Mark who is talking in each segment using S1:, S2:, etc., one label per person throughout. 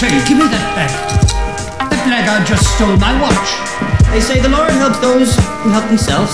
S1: Say, give me that back. That blackguard just stole my watch.
S2: They say the Lord helps those who help themselves.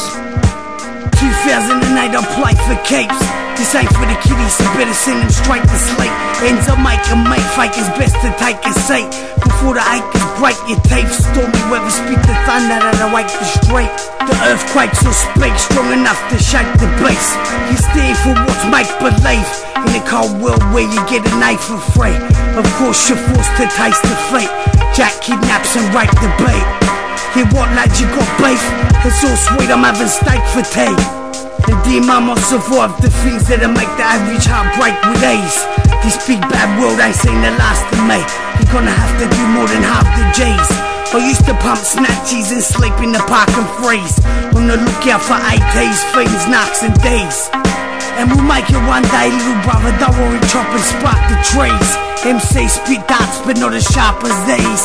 S3: 2008 I play for capes. This ain't for the kiddies, so better send them straight to sleep. Ends up making mate, fake is best to take a seat. Before the acres break your tape, stormy weather spit the thunder that'll wake the street. The earthquakes will speak strong enough to shake the beast. You stand for what's make-believe in a cold world where you get an A for free. Of course you're forced to taste defeat. Jack kidnaps and rape the beat. Yeah, what lads, you got beef? It's all sweet, I'm having steak for tea. And dear mum, I've survived the things that'll make the average heart break with ease. This big bad world ain't seen the last of me. You're gonna have to do more than half the G's. I used to pump snatchies and sleep in the park and freeze. On the lookout for ATs, fiends, narcs and D's. And we'll make it one day, little brother, don't worry, chop and spark the trees. MC spit darts, but not as sharp as these.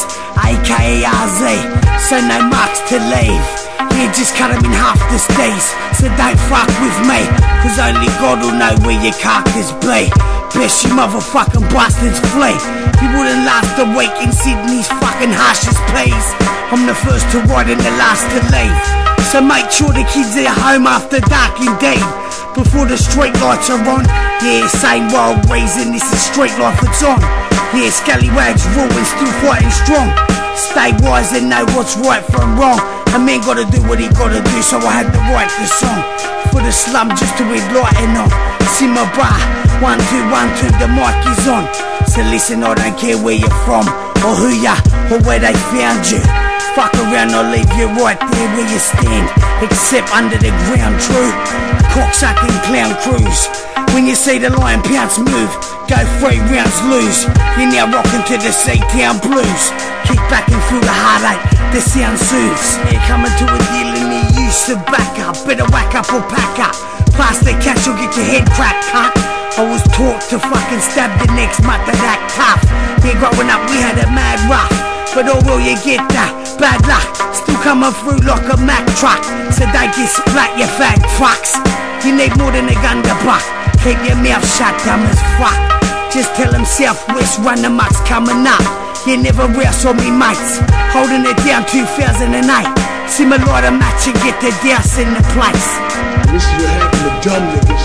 S3: AKA RZ, so no marks to leave. Yeah, just cut him in half the stays. So don't fuck with me, cause only God will know where your carcass be. Best you motherfucking bastards flee. You wouldn't last a week in Sydney's fucking harshest pleas. I'm the first to ride and the last to leave. So make sure the kids are home after dark indeed. Before the street lights are on. Yeah, same wild reason, this is street life it's on. Yeah, scallywags raw and still fighting strong. Stay wise and know what's right from wrong. A man gotta do what he gotta do, so I had to write the song. For the slum just to enlighten on. Simmer bar, 1, 2, 1, 2, the mic is on. So listen, I don't care where you're from, or who ya, or where they found you. Fuck around, I'll leave you right there where you stand. Except under the ground, true. Cocksucking clown crews. When you see the lion pounce move, go 3 rounds lose. You're now rocking to the C-Town blues. Kick back and feel the heartache, the sound soothes. Yeah, coming to a deal and you used to back up. Better whack up or pack up. Pass the cash or get your head cracked, cunt. I was taught to fucking stab the next mutt that act tough. Yeah, growing up we had it mad rough. But oh well, you get that, bad luck. Still coming through like a Mack truck. So don't get splat, you fat fucks. You need more than a gun to buck. Keep your mouth shut, dumb as fuck. Just tell them Southwest run the muck's coming up. You never rouse on me mates. Holding it down 2008. See me light a match and get the douse in the place.
S4: This is what happened to dumb niggas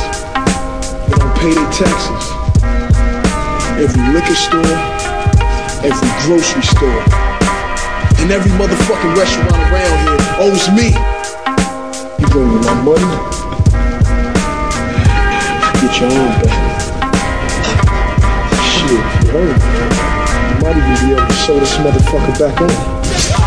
S4: that don't pay their taxes. Every liquor store, every grocery store, and every motherfucking restaurant around here owes me. You bring me my money, get your own back. Shit, if you heard, you might even be able to show this motherfucker back on.